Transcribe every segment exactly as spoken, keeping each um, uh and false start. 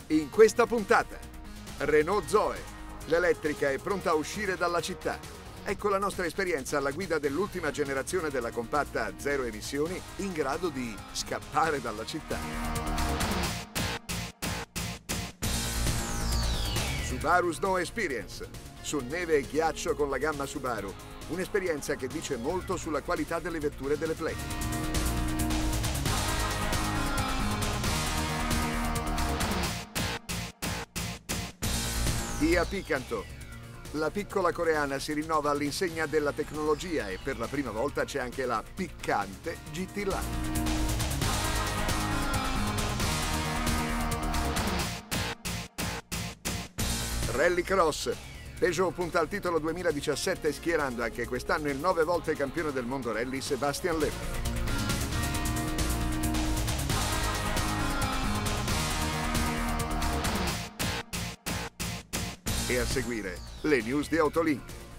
In questa puntata, Renault Zoe, l'elettrica è pronta a uscire dalla città. Ecco la nostra esperienza alla guida dell'ultima generazione della compatta a zero emissioni in grado di scappare dalla città. Subaru Snow Experience, su neve e ghiaccio con la gamma Subaru, un'esperienza che dice molto sulla qualità delle vetture delle Play. Kia Picanto. La piccola coreana si rinnova all'insegna della tecnologia e per la prima volta c'è anche la piccante G T Line. Rallycross. Peugeot punta al titolo duemiladiciassette schierando anche quest'anno il nove volte campione del mondo rally Sebastian Loeb. E a seguire le news di Autolink.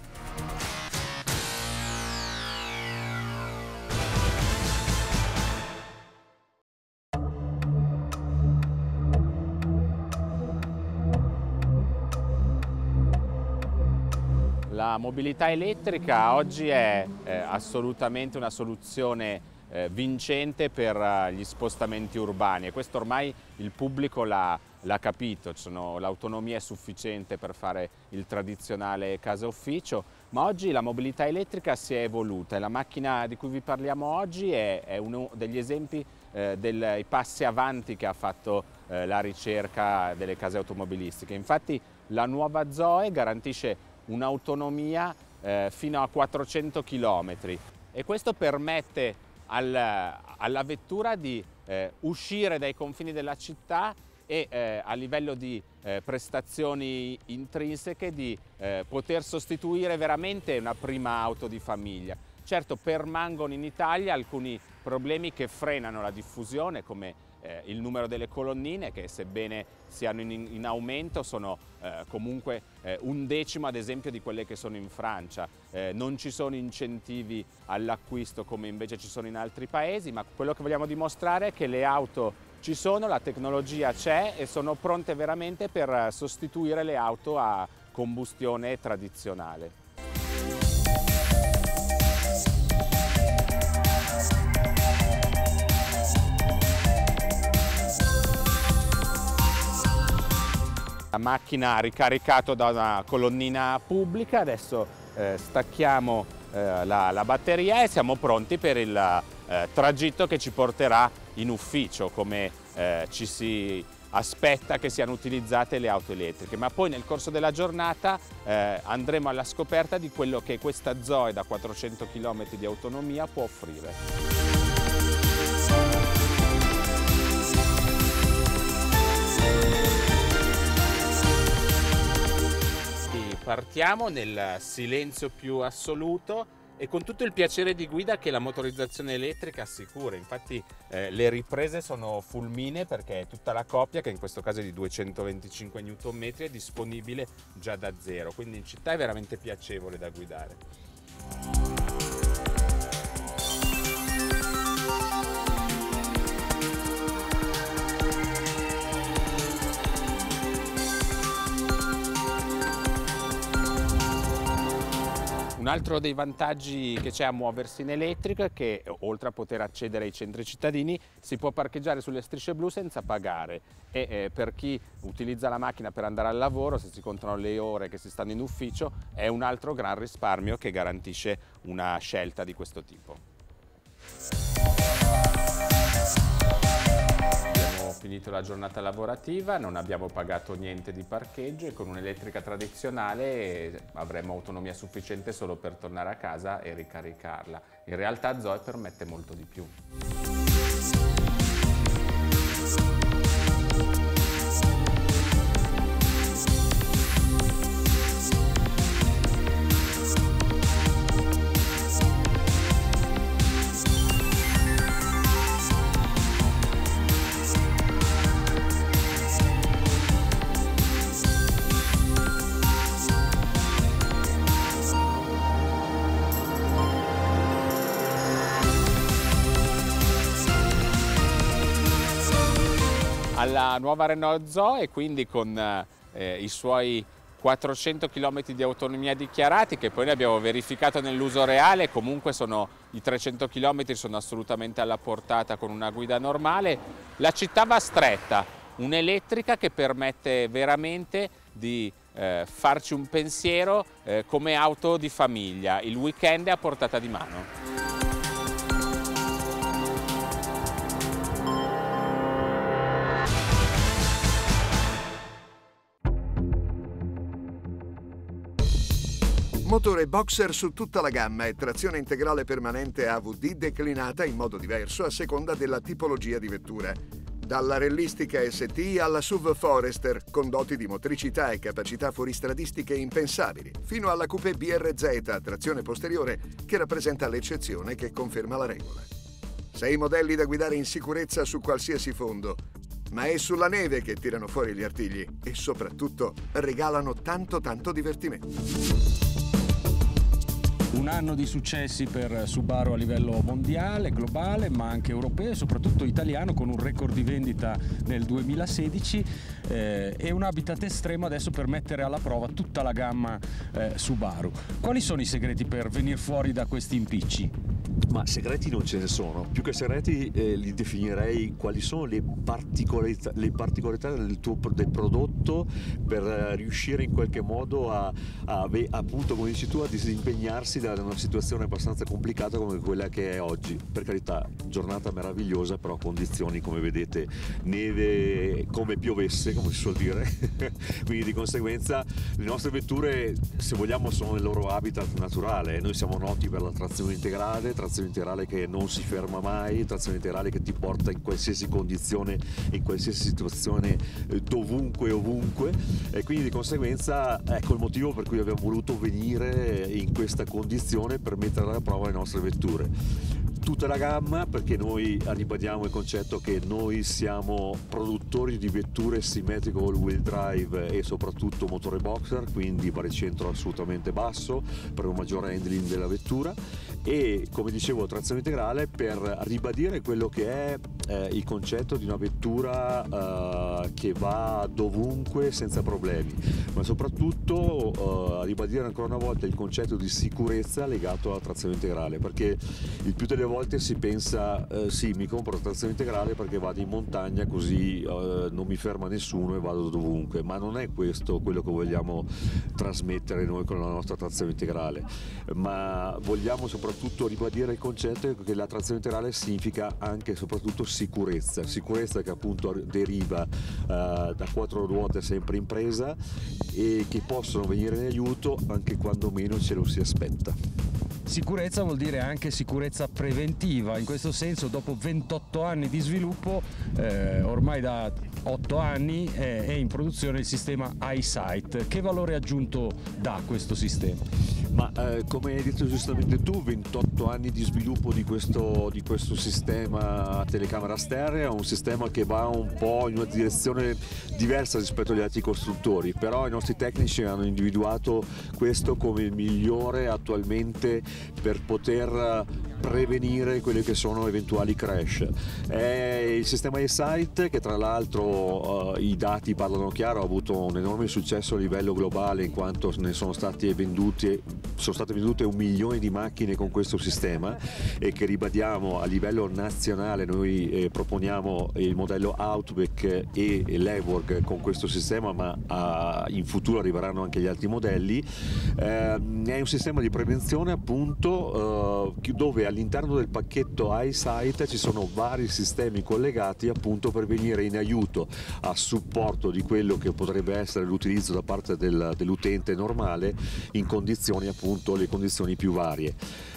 La mobilità elettrica oggi è eh, assolutamente una soluzione eh, vincente per uh, gli spostamenti urbani e questo ormai il pubblico l'ha capito. L'autonomia è sufficiente per fare il tradizionale casa ufficio, ma oggi la mobilità elettrica si è evoluta e la macchina di cui vi parliamo oggi è, è uno degli esempi eh, dei passi avanti che ha fatto eh, la ricerca delle case automobilistiche. Infatti la nuova Zoe garantisce un'autonomia eh, fino a quattrocento chilometri e questo permette al, alla vettura di eh, uscire dai confini della città e eh, a livello di eh, prestazioni intrinseche di eh, poter sostituire veramente una prima auto di famiglia. Certo, permangono in Italia alcuni problemi che frenano la diffusione, come eh, il numero delle colonnine che, sebbene siano in, in aumento, sono eh, comunque eh, un decimo ad esempio di quelle che sono in Francia. Eh, non ci sono incentivi all'acquisto come invece ci sono in altri paesi, ma quello che vogliamo dimostrare è che le auto ci sono, la tecnologia c'è e sono pronte veramente per sostituire le auto a combustione tradizionale. La macchina ha ricaricato da una colonnina pubblica, adesso eh, stacchiamo eh, la, la batteria e siamo pronti per il eh, tragitto che ci porterà in ufficio, come eh, ci si aspetta che siano utilizzate le auto elettriche. Ma poi nel corso della giornata eh, andremo alla scoperta di quello che questa Zoe da quattrocento chilometri di autonomia può offrire. Partiamo nel silenzio più assoluto e con tutto il piacere di guida che la motorizzazione elettrica assicura. Infatti eh, le riprese sono fulminee perché tutta la coppia, che in questo caso è di duecentoventicinque newton metri, è disponibile già da zero, quindi in città è veramente piacevole da guidare. Un altro dei vantaggi che c'è a muoversi in elettrico è che, oltre a poter accedere ai centri cittadini, si può parcheggiare sulle strisce blu senza pagare e eh, per chi utilizza la macchina per andare al lavoro, se si contano le ore che si stanno in ufficio, è un altro gran risparmio che garantisce una scelta di questo tipo. Finito la giornata lavorativa, non abbiamo pagato niente di parcheggio e con un'elettrica tradizionale avremo autonomia sufficiente solo per tornare a casa e ricaricarla. In realtà Zoe permette molto di più. alla nuova Renault Zoe, quindi con eh, i suoi quattrocento chilometri di autonomia dichiarati, che poi ne abbiamo verificato nell'uso reale, comunque sono, i trecento chilometri sono assolutamente alla portata con una guida normale. La città va stretta, un'elettrica che permette veramente di eh, farci un pensiero eh, come auto di famiglia, il weekend è a portata di mano. Motore boxer su tutta la gamma e trazione integrale permanente A V D declinata in modo diverso a seconda della tipologia di vettura. Dalla realistica S T alla S U V Forester, con doti di motricità e capacità fuoristradistiche impensabili, fino alla Coupé B R Z, trazione posteriore, che rappresenta l'eccezione che conferma la regola. Sei modelli da guidare in sicurezza su qualsiasi fondo, ma è sulla neve che tirano fuori gli artigli e soprattutto regalano tanto tanto divertimento. Un anno di successi per Subaru a livello mondiale, globale, ma anche europeo e soprattutto italiano, con un record di vendita nel duemilasedici eh, e un habitat estremo adesso per mettere alla prova tutta la gamma eh, Subaru. Quali sono i segreti per venire fuori da questi impicci? Ma segreti non ce ne sono, più che segreti eh, li definirei quali sono le particolarità, le particolarità del tuo del prodotto per eh, riuscire in qualche modo a, a, appunto come dici tu, a disimpegnarsi da una situazione abbastanza complicata come quella che è oggi. Per carità, giornata meravigliosa, però condizioni come vedete, neve come piovesse, come si suol dire, quindi di conseguenza le nostre vetture, se vogliamo, sono nel loro habitat naturale. Noi siamo noti per la trazione integrale, trazione integrale che non si ferma mai, trazione integrale che ti porta in qualsiasi condizione, in qualsiasi situazione, dovunque e ovunque, e quindi di conseguenza ecco il motivo per cui abbiamo voluto venire in questa condizione per mettere alla prova le nostre vetture. Tutta la gamma, perché noi ribadiamo il concetto che noi siamo produttori di vetture simmetriche all wheel drive e soprattutto motore boxer, quindi baricentro assolutamente basso per un maggiore handling della vettura, e come dicevo trazione integrale per ribadire quello che è eh, il concetto di una vettura eh, che va dovunque senza problemi, ma soprattutto eh, ribadire ancora una volta il concetto di sicurezza legato alla trazione integrale, perché il più delle volte si pensa eh, sì, mi compro la trazione integrale perché vado in montagna così eh, non mi ferma nessuno e vado dovunque, ma non è questo quello che vogliamo trasmettere noi con la nostra trazione integrale, ma vogliamo soprattutto ribadire il concetto che la trazione integrale significa anche e soprattutto sicurezza, sicurezza che appunto deriva eh, da quattro ruote sempre in presa e che possono venire in aiuto anche quando meno ce lo si aspetta. Sicurezza vuol dire anche sicurezza preventiva, in questo senso dopo ventotto anni di sviluppo, eh, ormai da otto anni eh, è in produzione il sistema iSight. Che valore aggiunto dà questo sistema? Ma eh, come hai detto giustamente tu, ventotto anni di sviluppo di questo, di questo sistema a telecamera stereo, un sistema che va un po' in una direzione diversa rispetto agli altri costruttori, però i nostri tecnici hanno individuato questo come il migliore attualmente per poter prevenire quelli che sono eventuali crash. È il sistema iSight che tra l'altro uh, i dati parlano chiaro, ha avuto un enorme successo a livello globale in quanto ne sono stati venduti sono state vendute un milione di macchine con questo sistema, e che ribadiamo a livello nazionale noi eh, proponiamo il modello Outback e l'Ework con questo sistema, ma a, in futuro arriveranno anche gli altri modelli. Eh, è un sistema di prevenzione appunto eh, dove all'interno del pacchetto iSight ci sono vari sistemi collegati appunto per venire in aiuto a supporto di quello che potrebbe essere l'utilizzo da parte del, dell'utente normale in condizioni appunto le condizioni più varie.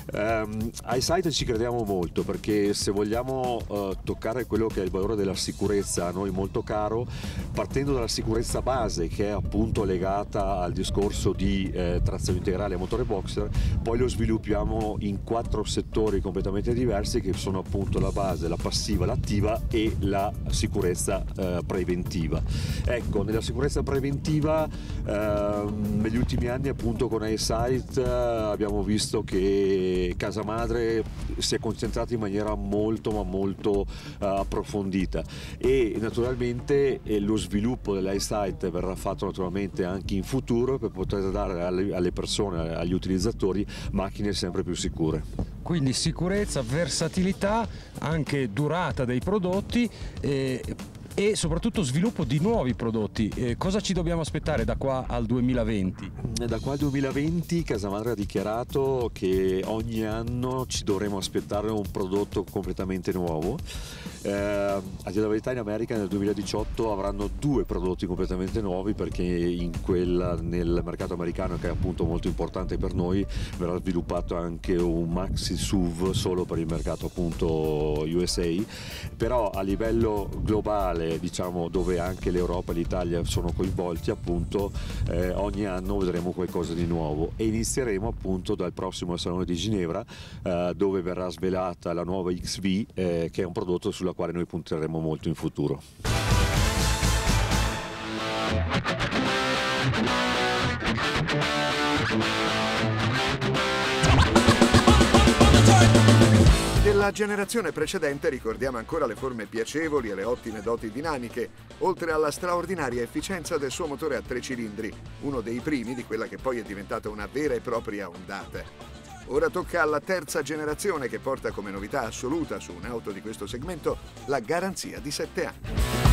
Um, iSight ci crediamo molto perché se vogliamo uh, toccare quello che è il valore della sicurezza a noi molto caro, partendo dalla sicurezza base che è appunto legata al discorso di eh, trazione integrale e motore boxer, poi lo sviluppiamo in quattro settori completamente diversi che sono appunto la base, la passiva, l'attiva e la sicurezza eh, preventiva. Ecco, nella sicurezza preventiva eh, negli ultimi anni appunto con iSight eh, abbiamo visto che e casa madre si è concentrata in maniera molto ma molto uh, approfondita, e naturalmente eh, lo sviluppo dell'EyeSight verrà fatto naturalmente anche in futuro per poter dare alle, alle persone, agli utilizzatori, macchine sempre più sicure. Quindi sicurezza, versatilità, anche durata dei prodotti eh, e soprattutto sviluppo di nuovi prodotti. Eh, cosa ci dobbiamo aspettare da qua al duemilaventi? Da qua al duemilaventi casa madre ha dichiarato che ogni anno ci dovremo aspettare un prodotto completamente nuovo. Eh, a dire la verità, in America nel duemiladiciotto avranno due prodotti completamente nuovi, perché in quella, nel mercato americano, che è appunto molto importante per noi, verrà sviluppato anche un maxi S U V solo per il mercato appunto U S A. Però a livello globale, diciamo, dove anche l'Europa e l'Italia sono coinvolti, appunto eh, ogni anno vedremo qualcosa di nuovo, e inizieremo appunto dal prossimo Salone di Ginevra, eh, dove verrà svelata la nuova X V, eh, che è un prodotto sulla quale noi punteremo molto in futuro. Della generazione precedente ricordiamo ancora le forme piacevoli e le ottime doti dinamiche, oltre alla straordinaria efficienza del suo motore a tre cilindri, uno dei primi di quella che poi è diventata una vera e propria ondata. Ora tocca alla terza generazione, che porta come novità assoluta su un'auto di questo segmento la garanzia di sette anni.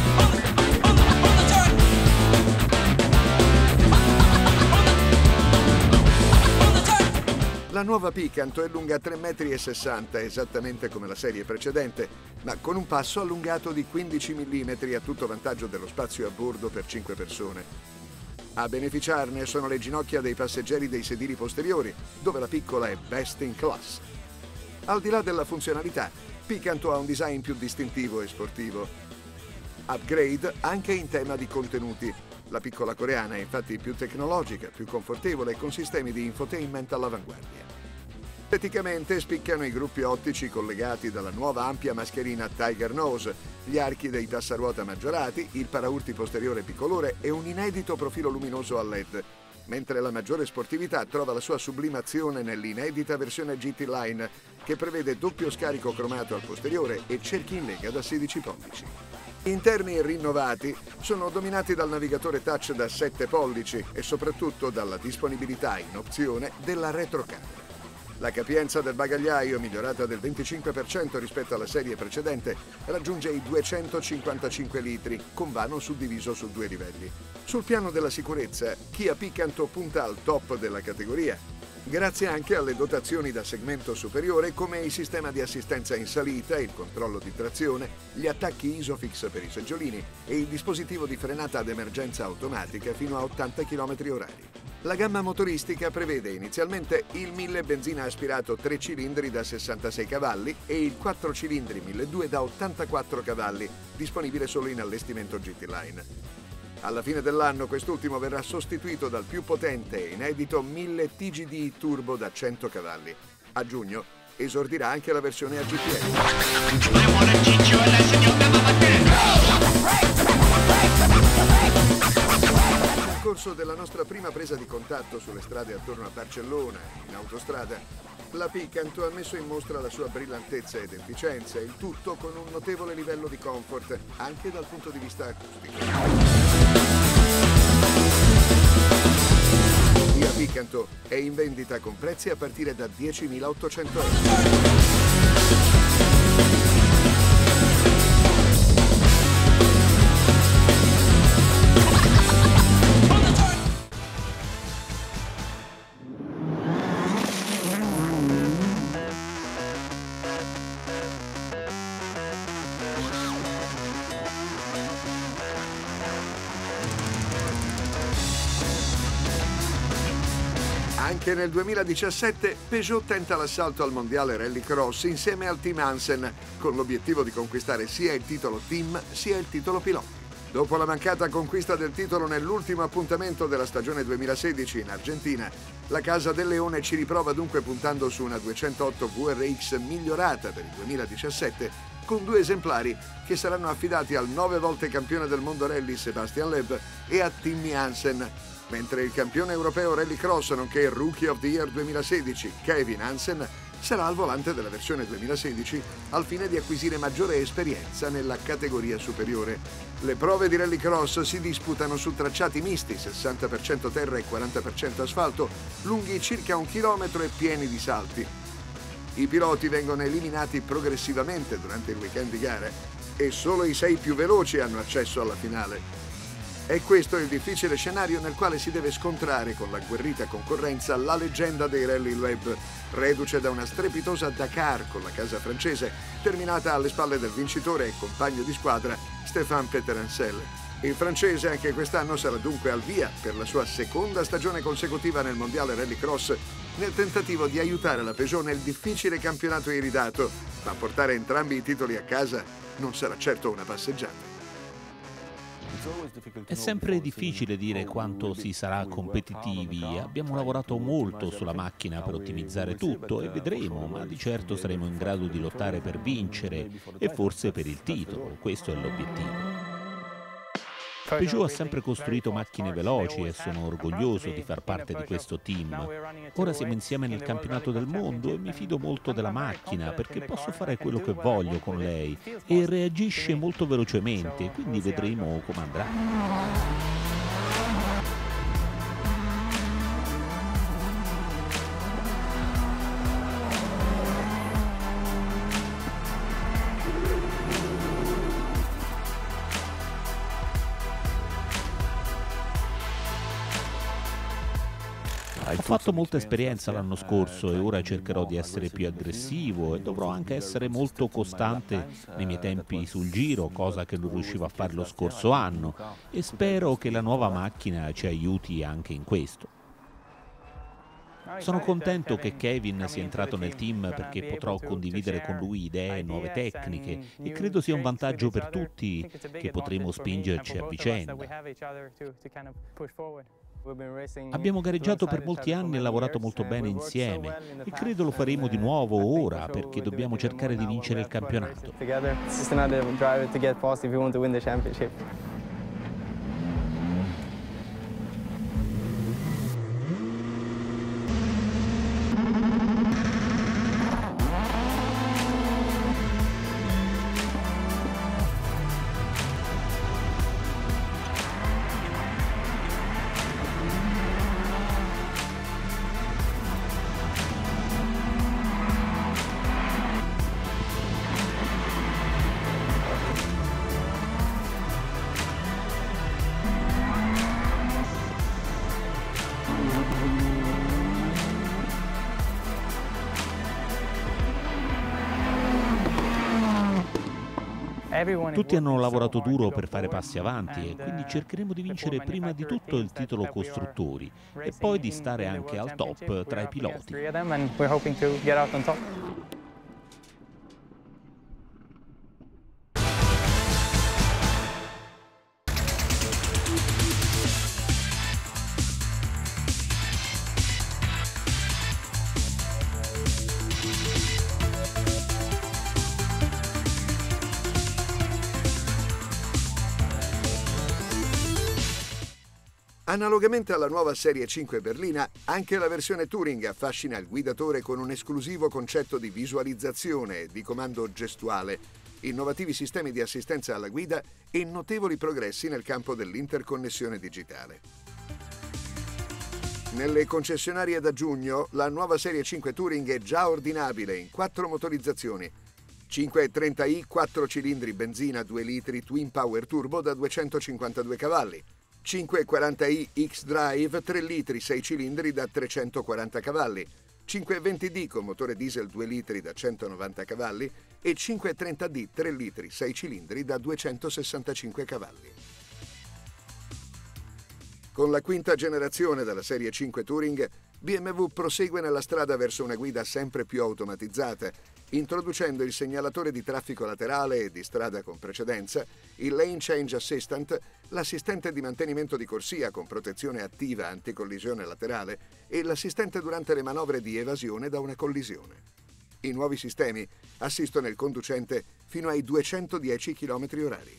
La nuova Picanto è lunga tre virgola sessanta metri, esattamente come la serie precedente, ma con un passo allungato di quindici millimetri, a tutto vantaggio dello spazio a bordo per cinque persone. A beneficiarne sono le ginocchia dei passeggeri dei sedili posteriori, dove la piccola è best in class. Al di là della funzionalità, Picanto ha un design più distintivo e sportivo. Upgrade anche in tema di contenuti. La piccola coreana è infatti più tecnologica, più confortevole e con sistemi di infotainment all'avanguardia. Esteticamente spiccano i gruppi ottici collegati dalla nuova ampia mascherina Tiger Nose, gli archi dei tassaruota maggiorati, il paraurti posteriore bicolore e un inedito profilo luminoso a L E D, mentre la maggiore sportività trova la sua sublimazione nell'inedita versione G T Line, che prevede doppio scarico cromato al posteriore e cerchi in lega da sedici pollici. Gli interni rinnovati sono dominati dal navigatore touch da sette pollici e soprattutto dalla disponibilità in opzione della retrocamera. La capienza del bagagliaio, migliorata del venticinque per cento rispetto alla serie precedente, raggiunge i duecentocinquantacinque litri, con vano suddiviso su due livelli. Sul piano della sicurezza, Kia Picanto punta al top della categoria, grazie anche alle dotazioni da segmento superiore, come il sistema di assistenza in salita, il controllo di trazione, gli attacchi Isofix per i seggiolini e il dispositivo di frenata ad emergenza automatica fino a ottanta chilometri orari. La gamma motoristica prevede inizialmente il mille benzina aspirato tre cilindri da sessantasei cavalli e il quattro cilindri milleduecento da ottantaquattro cavalli, disponibile solo in allestimento G T Line. Alla fine dell'anno quest'ultimo verrà sostituito dal più potente e inedito mille T G D Turbo da cento cavalli. A giugno esordirà anche la versione A G P S. Nel corso della nostra prima presa di contatto sulle strade attorno a Barcellona e in autostrada, la Picanto ha messo in mostra la sua brillantezza ed efficienza, il tutto con un notevole livello di comfort, anche dal punto di vista acustico. Kia Picanto è in vendita con prezzi a partire da diecimilaottocento euro. Anche nel duemiladiciassette Peugeot tenta l'assalto al mondiale Rallycross insieme al team Hansen, con l'obiettivo di conquistare sia il titolo team sia il titolo piloti. Dopo la mancata conquista del titolo nell'ultimo appuntamento della stagione duemilasedici in Argentina, la Casa del Leone ci riprova dunque puntando su una duecentootto V R X migliorata per il duemiladiciassette, con due esemplari che saranno affidati al nove volte campione del mondo rally Sebastian Loeb e a Timmy Hansen, mentre il campione europeo Rallycross nonché Rookie of the Year duemilasedici Kevin Hansen sarà al volante della versione duemilasedici al fine di acquisire maggiore esperienza nella categoria superiore. Le prove di rallycross si disputano su tracciati misti, sessanta per cento terra e quaranta per cento asfalto, lunghi circa un chilometro e pieni di salti. I piloti vengono eliminati progressivamente durante il weekend di gare e solo i sei più veloci hanno accesso alla finale. È questo il difficile scenario nel quale si deve scontrare con l'agguerrita concorrenza la leggenda dei Rally Web, reduce da una strepitosa Dakar con la casa francese, terminata alle spalle del vincitore e compagno di squadra Stéphane Peterhansel. Il francese anche quest'anno sarà dunque al via per la sua seconda stagione consecutiva nel mondiale rallycross, nel tentativo di aiutare la Peugeot nel difficile campionato iridato, ma portare entrambi i titoli a casa non sarà certo una passeggiata. È sempre difficile dire quanto si sarà competitivi. Abbiamo lavorato molto sulla macchina per ottimizzare tutto e vedremo, ma di certo saremo in grado di lottare per vincere e forse per il titolo. Questo è l'obiettivo. Peugeot ha sempre costruito macchine veloci e sono orgoglioso di far parte di questo team. Ora siamo insieme nel campionato del mondo e mi fido molto della macchina perché posso fare quello che voglio con lei e reagisce molto velocemente, quindi vedremo come andrà. Ho fatto molta esperienza l'anno scorso e ora cercherò di essere più aggressivo e dovrò anche essere molto costante nei miei tempi sul giro, cosa che non riuscivo a fare lo scorso anno, e spero che la nuova macchina ci aiuti anche in questo. Sono contento che Kevin sia entrato nel team perché potrò condividere con lui idee e nuove tecniche e credo sia un vantaggio per tutti che potremo spingerci a vicenda. Abbiamo gareggiato per molti anni e lavorato molto bene insieme e credo lo faremo di nuovo ora perché dobbiamo cercare di vincere il campionato. Tutti hanno lavorato duro per fare passi avanti e quindi cercheremo di vincere prima di tutto il titolo costruttori e poi di stare anche al top tra i piloti. Analogamente alla nuova Serie cinque berlina, anche la versione Touring affascina il guidatore con un esclusivo concetto di visualizzazione e di comando gestuale, innovativi sistemi di assistenza alla guida e notevoli progressi nel campo dell'interconnessione digitale. Nelle concessionarie da giugno, la nuova Serie cinque Touring è già ordinabile in quattro motorizzazioni: cinquecentotrenta i quattro cilindri benzina due litri Twin Power Turbo da duecentocinquantadue cavalli, cinquecentoquaranta i X-Drive tre litri sei cilindri da trecentoquaranta cavalli, cinquecentoventi D con motore diesel due litri da centonovanta cavalli e cinquecentotrenta D tre litri sei cilindri da duecentosessantacinque cavalli. Con la quinta generazione della Serie cinque Touring, B M W prosegue nella strada verso una guida sempre più automatizzata, introducendo il segnalatore di traffico laterale e di strada con precedenza, il Lane Change Assistant, l'assistente di mantenimento di corsia con protezione attiva anticollisione laterale e l'assistente durante le manovre di evasione da una collisione. I nuovi sistemi assistono il conducente fino ai duecentodieci chilometri orari.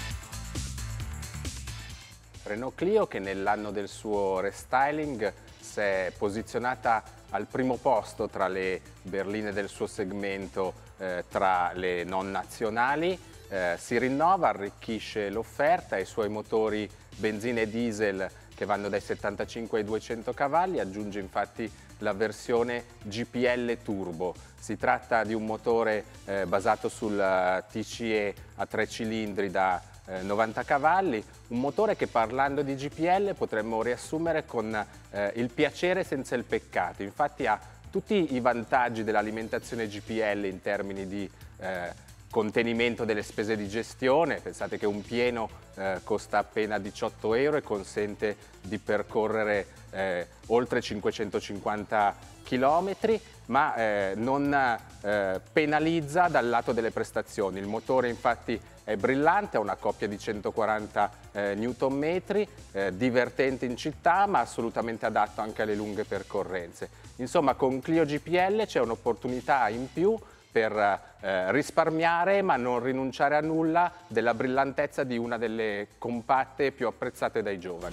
Renault Clio, che nell'anno del suo restyling è posizionata al primo posto tra le berline del suo segmento, eh, tra le non nazionali, eh, si rinnova, arricchisce l'offerta e i suoi motori benzina e diesel che vanno dai settantacinque ai duecento cavalli, aggiunge infatti la versione G P L Turbo. Si tratta di un motore eh, basato sul T C E a tre cilindri da eh, novanta cavalli, un motore che, parlando di G P L, potremmo riassumere con eh, il piacere senza il peccato. Infatti ha tutti i vantaggi dell'alimentazione G P L in termini di eh, contenimento delle spese di gestione. Pensate che un pieno eh, costa appena diciotto euro e consente di percorrere eh, oltre cinquecentocinquanta chilometri, ma eh, non eh, penalizza dal lato delle prestazioni. Il motore infatti è brillante, ha una coppia di centoquaranta eh, newton metri, eh, divertente in città ma assolutamente adatto anche alle lunghe percorrenze. Insomma, con Clio G P L c'è un'opportunità in più per eh, risparmiare ma non rinunciare a nulla della brillantezza di una delle compatte più apprezzate dai giovani.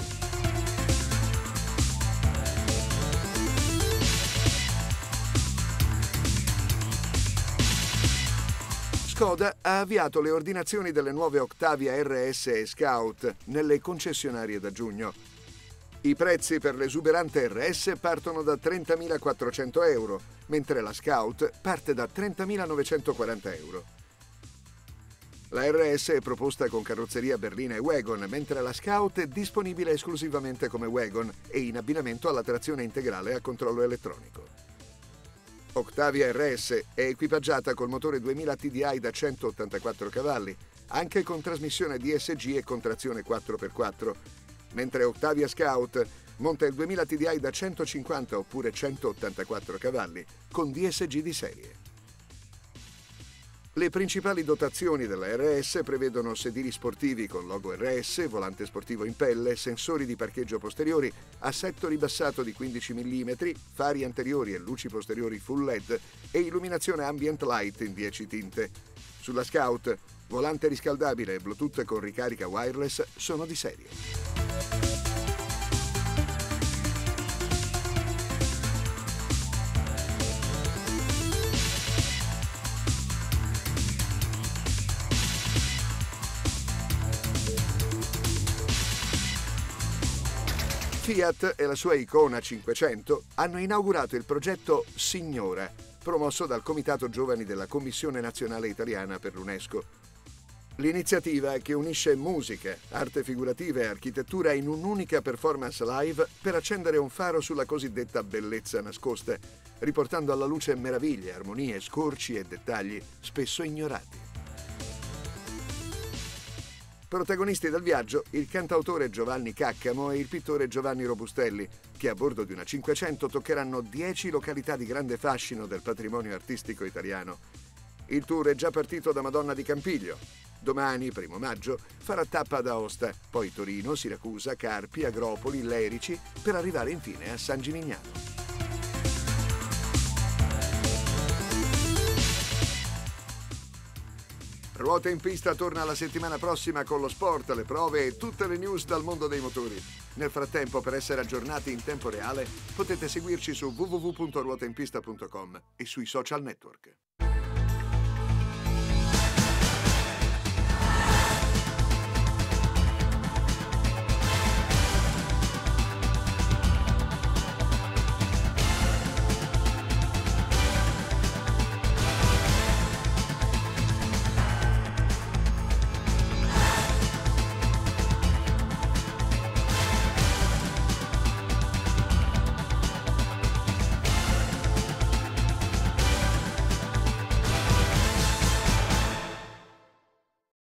Skoda ha avviato le ordinazioni delle nuove Octavia R S e Scout nelle concessionarie da giugno. I prezzi per l'esuberante R S partono da trentamilaquattrocento euro, mentre la Scout parte da trentamilaноvecentoquaranta euro. La R S è proposta con carrozzeria berlina e wagon, mentre la Scout è disponibile esclusivamente come wagon e in abbinamento alla trazione integrale a controllo elettronico. Octavia R S è equipaggiata col motore duemila T D I da centottantaquattro cavalli, anche con trasmissione D S G e con trazione quattro per quattro, mentre Octavia Scout monta il duemila T D I da centocinquanta oppure centottantaquattro cavalli con D S G di serie. Le principali dotazioni della R S prevedono sedili sportivi con logo R S, volante sportivo in pelle, sensori di parcheggio posteriori, assetto ribassato di quindici millimetri, fari anteriori e luci posteriori full L E D e illuminazione ambient light in dieci tinte. Sulla Scout, volante riscaldabile e Bluetooth con ricarica wireless sono di serie. Fiat e la sua Icona cinquecento hanno inaugurato il progetto Signora, promosso dal Comitato Giovani della Commissione Nazionale Italiana per l'UNESCO. L'iniziativa, che unisce musica, arte figurativa e architettura in un'unica performance live per accendere un faro sulla cosiddetta bellezza nascosta, riportando alla luce meraviglie, armonie, scorci e dettagli spesso ignorati. Protagonisti del viaggio il cantautore Giovanni Caccamo e il pittore Giovanni Robustelli, che a bordo di una cinquecento toccheranno dieci località di grande fascino del patrimonio artistico italiano. Il tour è già partito da Madonna di Campiglio. Domani, primo maggio, farà tappa ad Aosta, poi Torino, Siracusa, Carpi, Agropoli, Lerici, per arrivare infine a San Gimignano. Ruota in pista torna la settimana prossima con lo sport, le prove e tutte le news dal mondo dei motori. Nel frattempo, per essere aggiornati in tempo reale, potete seguirci su w w w punto ruotainpista punto com e sui social network.